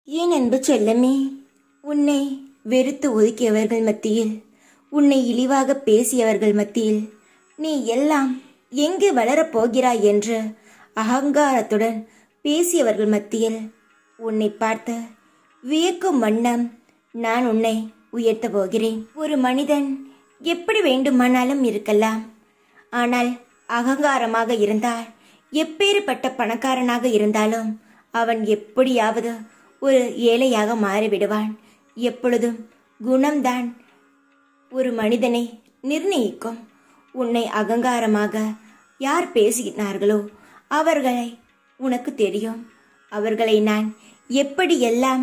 ஏன் அன்பு செல்லமே, உன்னை வெறுத்து ஒதுக்கியவர்கள் மத்தியில், உன்னை இழிவாக பேசியவர்கள் மத்தியில், நீ எல்லாம் எங்கே வளரப் போகிறாய் என்று அகங்காரத்துடன் பேசியவர்கள் மத்தியில் உன்னை பார்த்து வியக்கும் வண்ணம் நான் உன்னை உயர்த்த போகிறேன். ஒரு மனிதன் எப்படி வேண்டுமானாலும் இருக்கலாம். ஆனால் அகங்காரமாக இருந்தால், எப்பேறுபட்ட பணக்காரனாக இருந்தாலும் அவன் எப்படியாவது ஒரு ஏழையாக மாறிவிடுவான். எப்பொழுதும் குணம்தான் ஒரு மனிதனை நிர்ணயிக்கும். உன்னை அகங்காரமாக யார் பேசினார்களோ அவர்களை உனக்கு தெரியும். அவர்களை நான் எப்படியெல்லாம்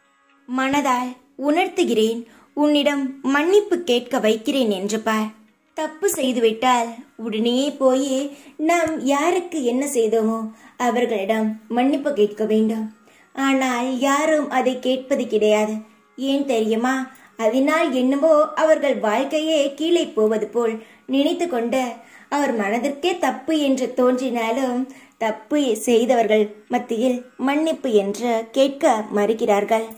மனதால் உணர்த்துகிறேன், உன்னிடம் மன்னிப்பு கேட்க வைக்கிறேன் என்று பார். தப்பு செய்துவிட்டால் உடனே போய் நாம் யாருக்கு என்ன செய்தோமோ அவர்களிடம் மன்னிப்பு கேட்க வேண்டும். ஆனால் யாரும் அதை கேட்பது கிடையாது. ஏன் தெரியுமா? அதனால் என்னவோ அவர்கள் வாழ்க்கையே கீழே போவது போல் நினைத்து கொண்டு அவர் மனதிற்கே தப்பு என்று தோன்றினாலும் தப்பு செய்தவர்கள் மத்தியில் மன்னிப்பு என்று கேட்க மறுக்கிறார்கள்.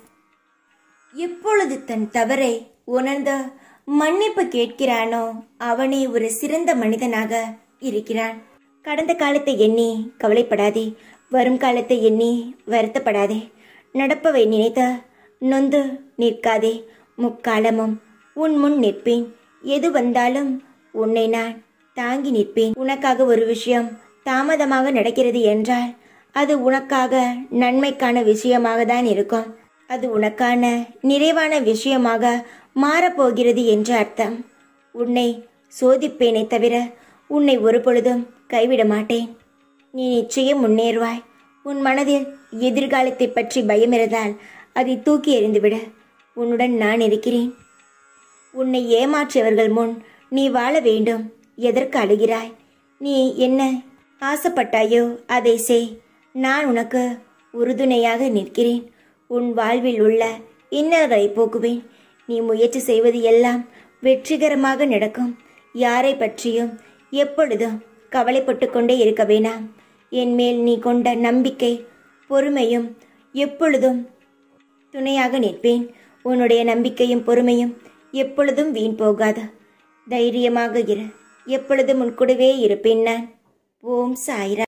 எப்பொழுது தன் தவறை உணர்ந்து மன்னிப்பு கேட்கிறானோ அவனே ஒரு சிறந்த மனிதனாக இருக்கிறான். கடந்த காலத்தை எண்ணி கவலைப்படாதே, வரும் காலத்தை எண்ணி வருத்தப்படாதே, நடப்பவை நினைத்து நொந்து நிற்காதே. முக்காலமும் உன் முன் நிற்பேன். எது வந்தாலும் உன்னை நான் தாங்கி நிற்பேன். உனக்காக ஒரு விஷயம் தாமதமாக நடக்கிறது என்றால் அது உனக்காக நன்மைக்கான விஷயமாக தான் இருக்கும். அது உனக்கான நிறைவான விஷயமாக மாறப்போகிறது என்று அர்த்தம். உன்னை சோதிப்பேனே தவிர உன்னை ஒரு பொழுதும் கைவிட மாட்டேன். நீ நிச்சயம் முன்னேறுவாய். உன் மனதில் எதிர்காலத்தை பற்றி பயம் இருந்தால் அதை தூக்கி எறிந்துவிடு. உன்னுடன் நான் இருக்கிறேன். உன்னை ஏமாற்றியவர்கள் முன் நீ வாழ வேண்டும். எதற்கு அழுகிறாய்? நீ என்ன ஆசைப்பட்டாயோ அதை செய். நான் உனக்கு உறுதுணையாக நிற்கிறேன். உன் வாழ்வில் உள்ள இன்னல்களை போக்குவேன். நீ முயற்சி செய்வது எல்லாம் வெற்றிகரமாக நடக்கும். யாரை பற்றியும் எப்பொழுதும் கவலைப்பட்டு கொண்டே இருக்க வேணாம். என் மேல் நீ கொண்ட நம்பிக்கை பொறுமையும் எப்பொழுதும் துணையாக நிற்பேன். உன்னுடைய நம்பிக்கையும் பொறுமையும் எப்பொழுதும் வீண் போகாது. தைரியமாக இரு. எப்பொழுதும் உன் கூடவே இருப்பேன் நான். ஓம் சாய்ராம்.